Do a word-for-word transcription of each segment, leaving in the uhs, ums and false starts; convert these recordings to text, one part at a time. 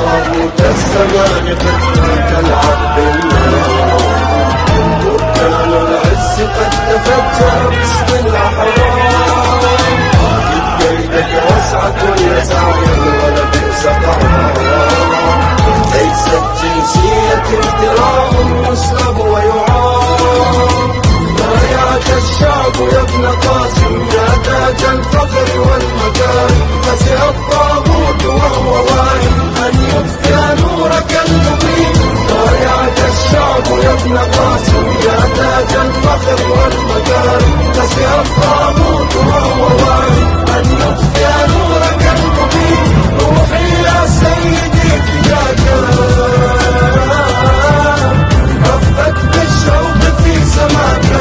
طاغوت الزمان فترة العبد الله، بركان العز قد تفجر باسم الأحرار، قيدك وسعة يسعى ولا بئس قرار، ليست جنسية افتراء يسلب ويعار، ضايعك الشعب يا ابن قاسم يا تاج الفخر والمكان، فسع الطاغوت وهو واعي أن يطفئ نورك المبين، ضايعك الشعب يا ابن قاسم يا تاج الفخر والمكان، فسع الطاغوت وهو واعي أن يطفئ نورك المبين، روحي يا سيدي فداك رفت بالشوق في سماك،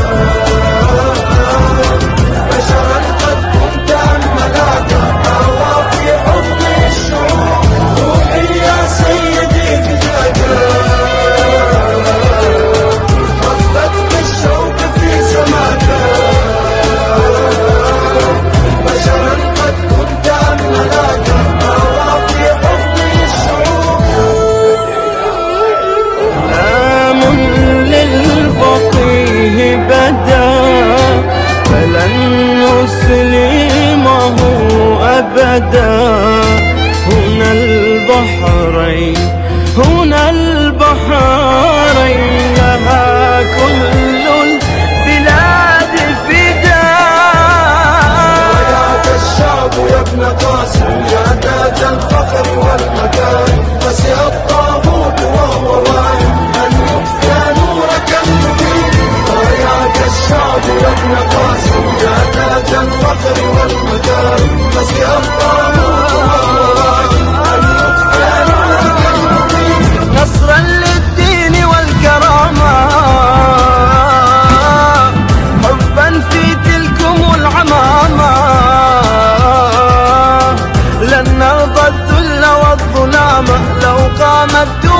بشرا قد كنت ملاك أهوى في حضن الشعوب، روحي يا سيدي فداك رفت بالشوق في سماك، بشرا قد كنت ملاك أهوى في حضن الشعوب. نام للفقيه بدا فلن نسلمه أبدا، هنا البحرين هنا البحرين لها كل البلاد فداء، ضايعك الشعب يا ابن قاسم يا تاج الفخر والمكان، فسع الطاغوت وهو واعي أن يطفئ نورك المبين، ضايعك الشعب يا ابن قاسم يا تاج الفخر والمكان، فسع الطاغوت وهو واعي أن يطفئ نورك المبين، نصرا للدين والكرامة حبا في تلكم العمامة، لن نرضى الذل والظلام لو قامت